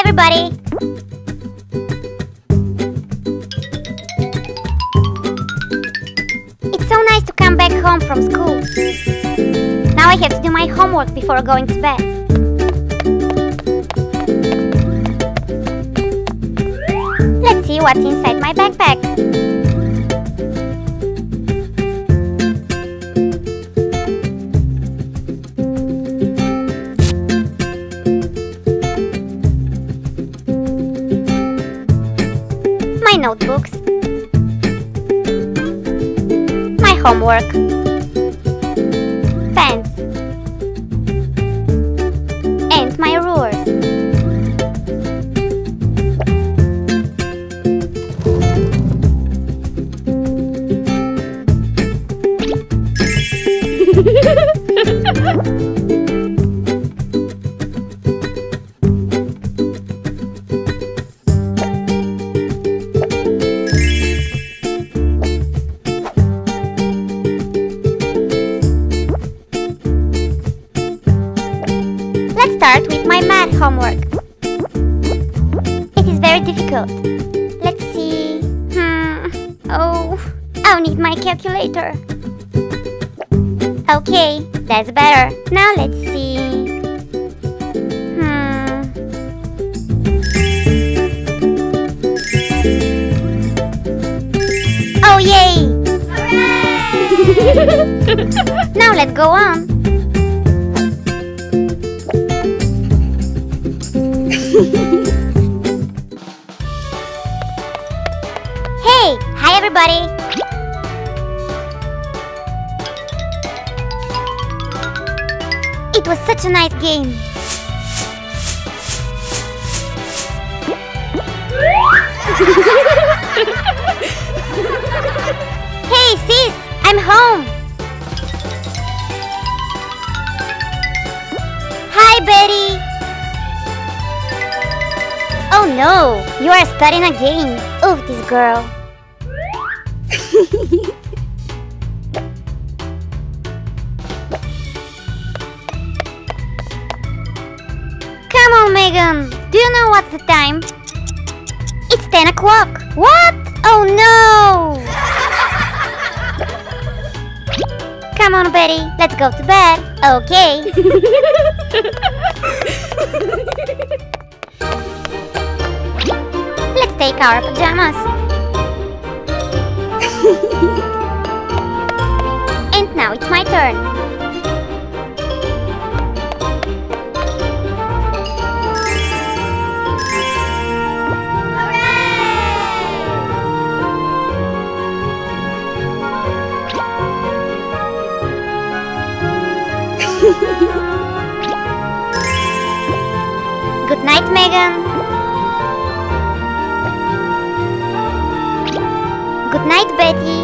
everybody! It's so nice to come back home from school. Now I have to do my homework before going to bed. Let's see what's inside my backpack. My notebooks, my homework, pens, and my rulers. Let's start with my math homework. It is very difficult. Let's see. Oh, I'll need my calculator. Okay, that's better. Now let's see. Oh, yay! Hooray! Now let's go on. Hey! Hi everybody! It was such a nice game! Hey sis! I'm home! Hi Betty! Oh no! You are studying again! Oof, this girl! Come on, Megan! Do you know what's the time? It's 10 o'clock! What? Oh no! Come on, Betty, let's go to bed. Okay. Let's take our pajamas. And now it's my turn. Good night, Megan. Good night, Betty.